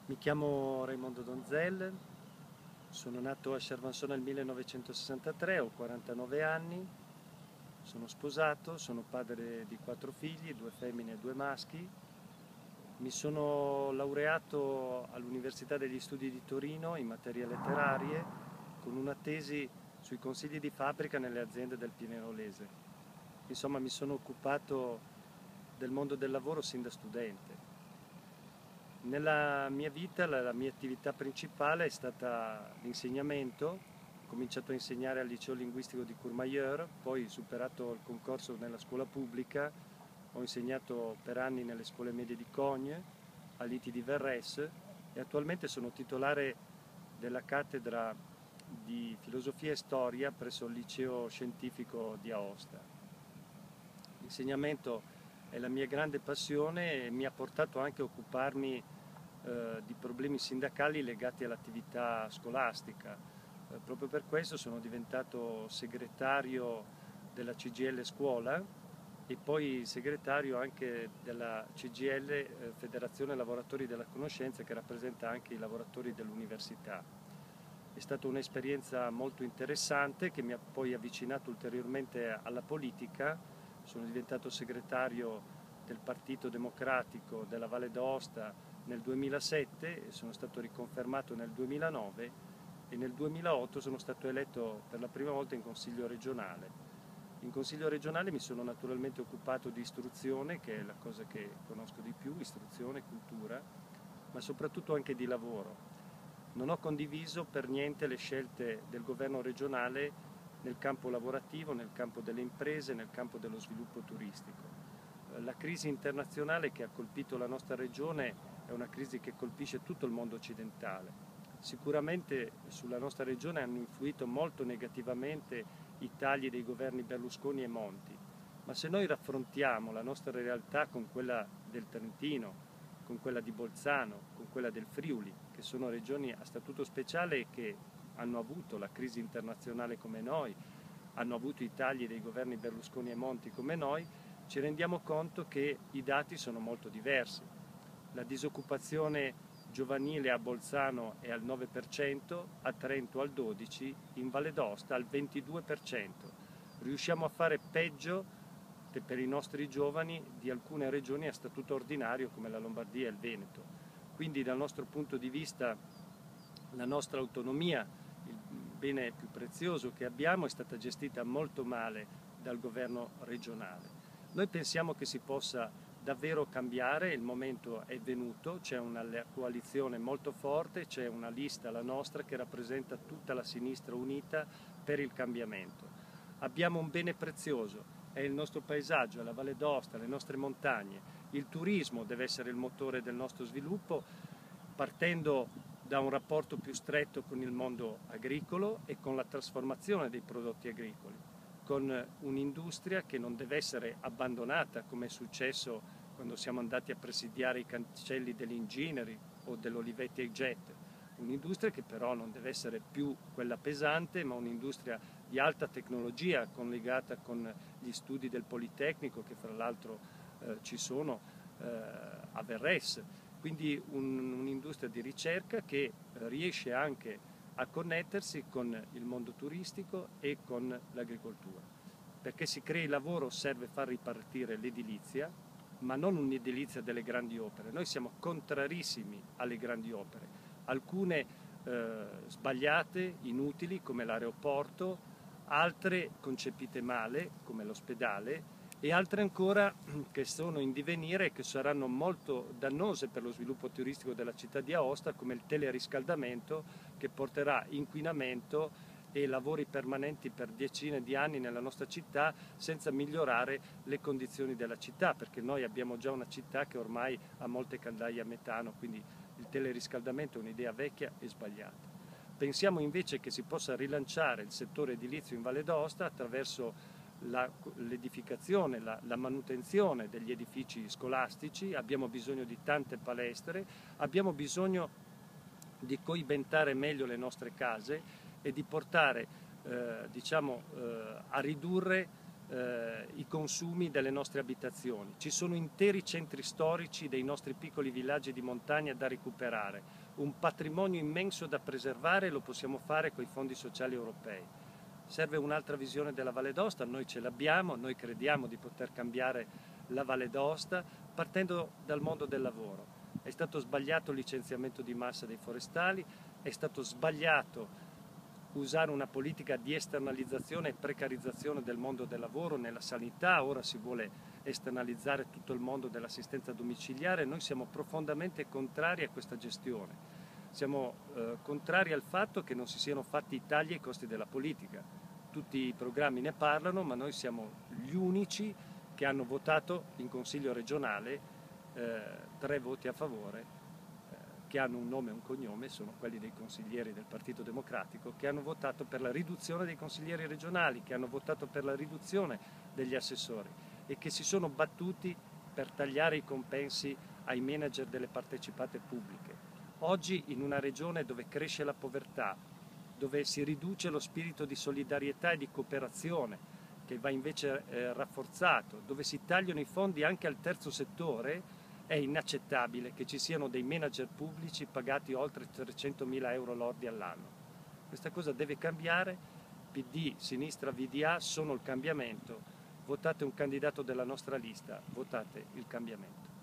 Mi chiamo Raimondo Donzel, sono nato a Cervansò nel 1963, ho 49 anni, sono sposato, sono padre di 4 figli, 2 femmine e 2 maschi. Mi sono laureato all'Università degli Studi di Torino in materie letterarie con una tesi sui consigli di fabbrica nelle aziende del Pinerolese. Insomma, mi sono occupato del mondo del lavoro sin da studente. Nella mia vita la mia attività principale è stata l'insegnamento. Ho cominciato a insegnare al liceo linguistico di Courmayeur, poi superato il concorso nella scuola pubblica, ho insegnato per anni nelle scuole medie di Cogne, a Liti di Verres e attualmente sono titolare della cattedra di filosofia e storia presso il liceo scientifico di Aosta. L'insegnamento è la mia grande passione e mi ha portato anche a occuparmi di problemi sindacali legati all'attività scolastica. Proprio per questo sono diventato segretario della CGIL Scuola e poi segretario anche della CGIL Federazione Lavoratori della Conoscenza, che rappresenta anche i lavoratori dell'università. È stata un'esperienza molto interessante che mi ha poi avvicinato ulteriormente alla politica. Sono diventato segretario del Partito Democratico della Valle d'Aosta nel 2007, sono stato riconfermato nel 2009 e nel 2008 sono stato eletto per la prima volta in Consiglio regionale. In Consiglio regionale mi sono naturalmente occupato di istruzione, che è la cosa che conosco di più, istruzione, cultura, ma soprattutto anche di lavoro. Non ho condiviso per niente le scelte del governo regionale nel campo lavorativo, nel campo delle imprese, nel campo dello sviluppo turistico. La crisi internazionale che ha colpito la nostra regione è una crisi che colpisce tutto il mondo occidentale. Sicuramente sulla nostra regione hanno influito molto negativamente i tagli dei governi Berlusconi e Monti, ma se noi raffrontiamo la nostra realtà con quella del Trentino, con quella di Bolzano, con quella del Friuli, che sono regioni a statuto speciale e che hanno avuto la crisi internazionale come noi, hanno avuto i tagli dei governi Berlusconi e Monti come noi, ci rendiamo conto che i dati sono molto diversi. La disoccupazione giovanile a Bolzano è al 9%, a Trento al 12%, in Valle d'Aosta al 22%. Riusciamo a fare peggio per i nostri giovani di alcune regioni a statuto ordinario come la Lombardia e il Veneto. Quindi dal nostro punto di vista la nostra autonomia, il bene più prezioso che abbiamo, è stata gestita molto male dal governo regionale. Noi pensiamo che si possa davvero cambiare, il momento è venuto, c'è una coalizione molto forte, c'è una lista, la nostra, che rappresenta tutta la sinistra unita per il cambiamento. Abbiamo un bene prezioso, è il nostro paesaggio, la Valle d'Aosta, le nostre montagne. Il turismo deve essere il motore del nostro sviluppo, partendo da un rapporto più stretto con il mondo agricolo e con la trasformazione dei prodotti agricoli, con un'industria che non deve essere abbandonata, come è successo quando siamo andati a presidiare i cancelli dell'Ingineri o dell'Olivetti e Jet. Un'industria che però non deve essere più quella pesante, ma un'industria di alta tecnologia collegata con gli studi del Politecnico, che fra l'altro ci sono a Verres. Quindi un'industria di ricerca che riesce anche a connettersi con il mondo turistico e con l'agricoltura. Perché si crei lavoro serve far ripartire l'edilizia, ma non un'edilizia delle grandi opere. Noi siamo contrarissimi alle grandi opere, alcune sbagliate, inutili, come l'aeroporto, altre concepite male, come l'ospedale, e altre ancora che sono in divenire e che saranno molto dannose per lo sviluppo turistico della città di Aosta, come il teleriscaldamento, che porterà inquinamento e lavori permanenti per decine di anni nella nostra città senza migliorare le condizioni della città, perché noi abbiamo già una città che ormai ha molte caldaie a metano, quindi il teleriscaldamento è un'idea vecchia e sbagliata. Pensiamo invece che si possa rilanciare il settore edilizio in Valle d'Aosta attraverso l'edificazione, la manutenzione degli edifici scolastici. Abbiamo bisogno di tante palestre, abbiamo bisogno di coibentare meglio le nostre case e di portare a ridurre i consumi delle nostre abitazioni. Ci sono interi centri storici dei nostri piccoli villaggi di montagna da recuperare, un patrimonio immenso da preservare e lo possiamo fare con i fondi sociali europei. Serve un'altra visione della Valle d'Aosta, noi ce l'abbiamo, noi crediamo di poter cambiare la Valle d'Aosta partendo dal mondo del lavoro. È stato sbagliato il licenziamento di massa dei forestali, è stato sbagliato usare una politica di esternalizzazione e precarizzazione del mondo del lavoro nella sanità, ora si vuole esternalizzare tutto il mondo dell'assistenza domiciliare. Noi siamo profondamente contrari a questa gestione, siamo contrari al fatto che non si siano fatti i tagli ai costi della politica. Tutti i programmi ne parlano, ma noi siamo gli unici che hanno votato in Consiglio regionale 3 voti a favore, che hanno un nome e un cognome, sono quelli dei consiglieri del Partito Democratico, che hanno votato per la riduzione dei consiglieri regionali, che hanno votato per la riduzione degli assessori e che si sono battuti per tagliare i compensi ai manager delle partecipate pubbliche. Oggi in una regione dove cresce la povertà, dove si riduce lo spirito di solidarietà e di cooperazione, che va invece rafforzato, dove si tagliano i fondi anche al terzo settore, è inaccettabile che ci siano dei manager pubblici pagati oltre 300.000 euro lordi all'anno. Questa cosa deve cambiare. PD, Sinistra, VDA sono il cambiamento. Votate un candidato della nostra lista, votate il cambiamento.